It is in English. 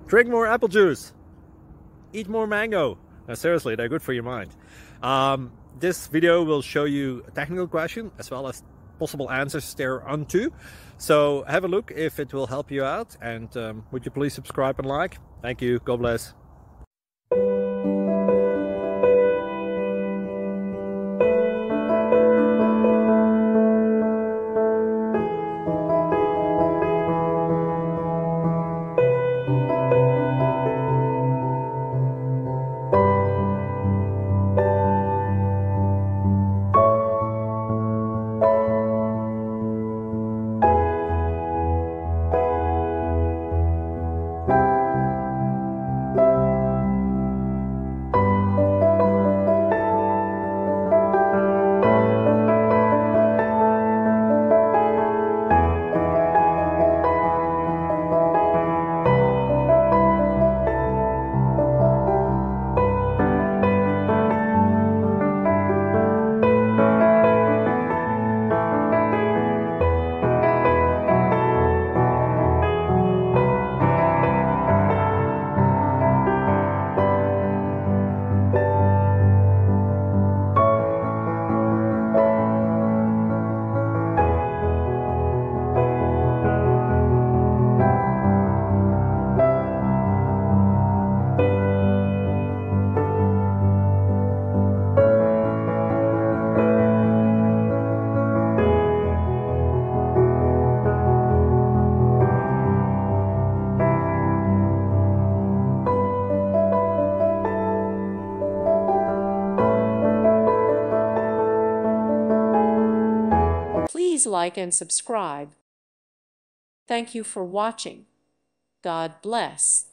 Drink more apple juice. Eat more mango. Now, seriously, they're good for your mind. This video will show you a technical question as well as possible answers thereunto. So have a look if it will help you out, and would you please subscribe and like? Thank you. God bless. Please like and subscribe. Thank you for watching. God bless.